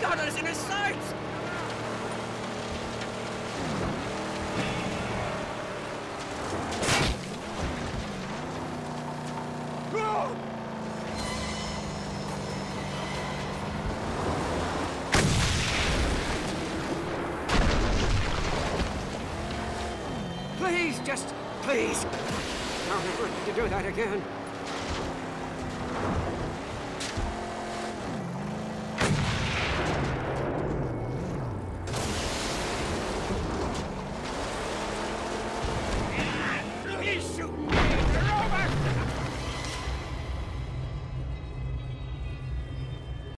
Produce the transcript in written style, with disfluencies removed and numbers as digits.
got us in his sights! Please, just please. Don't ever need to do that again.